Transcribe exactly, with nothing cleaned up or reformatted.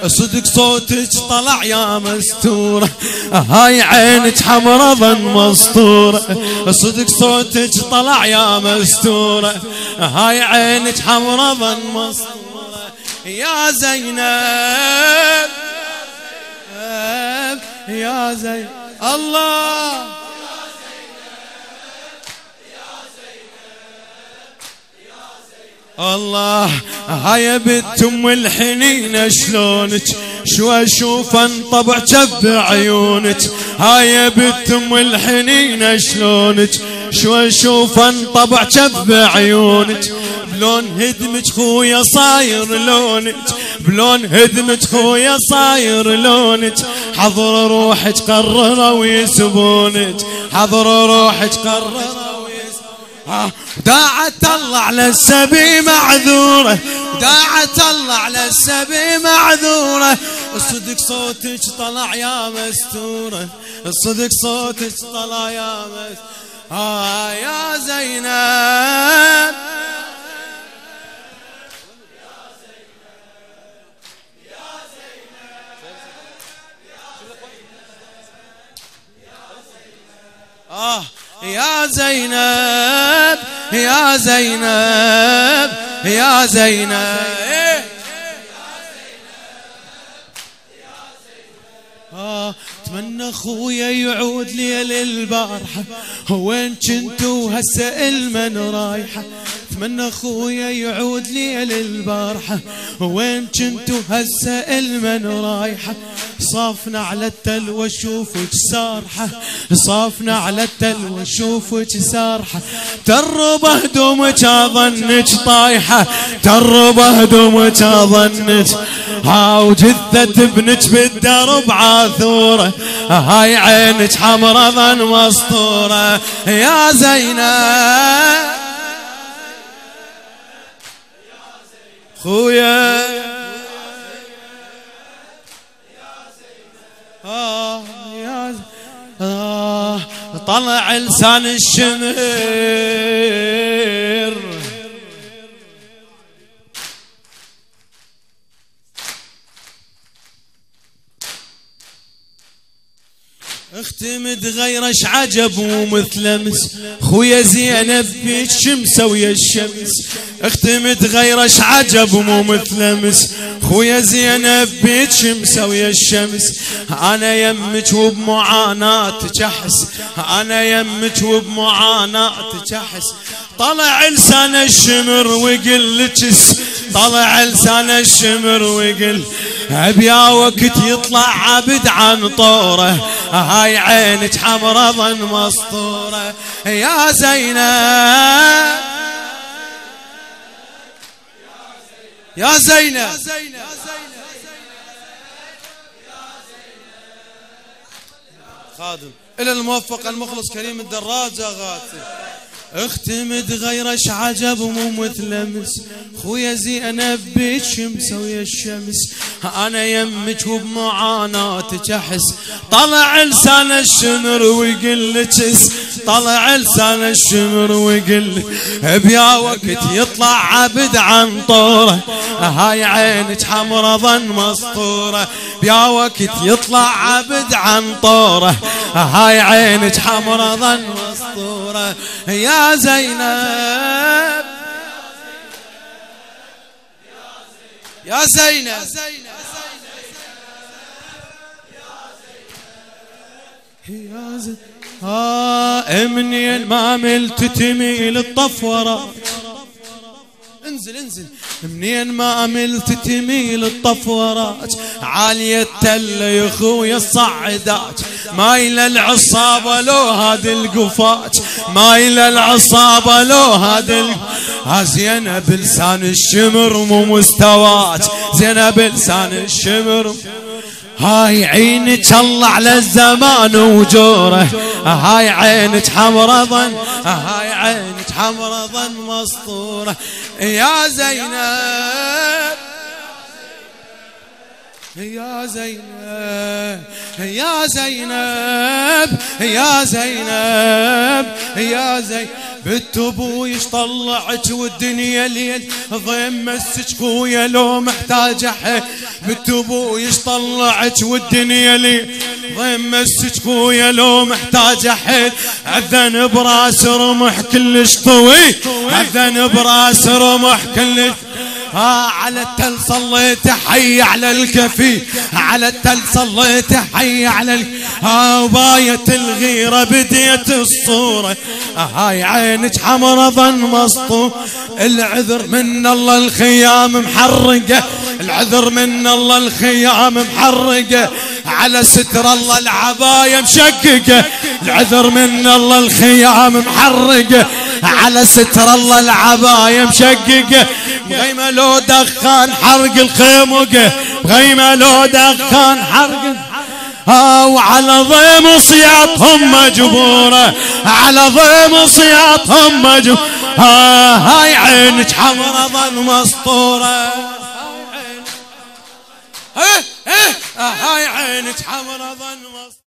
صدق صوتك طلع يا مستورة، هاي عينك حمرا ظن مسطورة. صدق صوتك طلع يا مستورة، هاي عينك حمرا ظن مسطورة. يا زينب يا زينب الله الله. هاي بنت ام الحنين شلونك شو اشوف انطبع جب عيونك. هاي بنت ام الحنين شلونك شو اشوف انطبع جب عيونك. بلون هدمك خويا صاير لونك، بلون هدمك خويا صاير لونك. حضر روحك قرروا يسبونك، حضر روحك قرروا داعت الله على السبي معذورة، داعت الله على السبي معذورة. الصدق صوتك طلع يا مستورة، الصدق صوتك طلع يا مستورة. آه يا زينب آه يا زينب يا زينب يا زينب. آه اتمنى اخويا يعود ليل البارحة، وين كنتوا هسه المن رايحة. اتمنى اخويا يعود ليل البارحة، وين كنتوا هسه المن رايحة. صافنا على التلوى شوفك سارحة، صافنا على التلوى شوفك سارحة. ترب هدومك اظنك طايحة، ترب هدومك اظنك. ها وجثة ابنك بالدرب عاثورة، هاي عينك حمرا ظن مسطورة. يا زينب خويا آه يا آه طلع لسان الشمر. اختي متغيرش عجب ومثلمس، خويا زينب بيك شمسة ويا الشمس. اختي متغيرش عجب ومثلمس، خويا زينب بيك شمسة ويا الشمس. انا يمك وبمعاناتك احس، انا يمك وبمعاناتك احس. طلع لسان الشمر وقل لجس، طلع لسان الشمر وقل ابيا وقت يطلع عبد عن طوره. هاي عينك حمرا ظن مسطورة. يا زينب يا زينب خادم إلى الموفق المخلص كريم الدراجة غاتي. اختي متغيرش عجب ومو مثلمس، خويا زينب بيك شمسة ويا الشمس. انا يمك وبمعاناتك احس. طلع لسان الشمر ويقل لجس، طلع لسان الشمر ويقل بيا وقت يطلع عبد عن طوره. هاي عينك حمرا ظن مسطورة، بيا وقت يطلع عبد عن طوره. هاي عينك حمرا ظن مسطورة. يا زينب يا زينب يا زينب ها منين ما ملت تميل الطفورات. انزل انزل منين ما عملت تميل الطفورات. عالية التلة يا خويا الصعدات، مايلة العصابة لو هاد القفات، مايلة العصابة لو هاد القفات. زينب لسان الشمر مو مستوات، زينب لسان الشمر. هاي عينك الله على الزمان وجوره، هاي عينك حمرا ظن، هاي عينك حمرا ظن مسطورة. يا زينب يا زينب يا زينب يا زينب يا زينب بنت ابويش طلعك والدنيا ليل ضيم مسك خويا لو محتاجه حيل بنت ابويش طلعك والدنيا ليل ضيم مسك خويا لو محتاجه حيل اذن براس رمح كلش طويل اذن براس رمح كلش ها على التل صليت حي على الكفي على التل صليت حي على ال... ها وبايت الغيرة بديت الصورة هاي عينك حمرا ظن مسطو العذر من الله الخيام محرقة العذر من الله الخيام محرقة على ستر الله العباية مشققة العذر من الله الخيام محرقة على ستر الله العباية مشققة بغيمة لو دخان حرق الخيمقة بغيمة لو دخان حرق ها وعلى ضيم صياطهم مجبورة على ضيم صياطهم مجبورة ها هاي عينك حمرا ظن مسطورة هاي عينك حمرا ظن مسطورة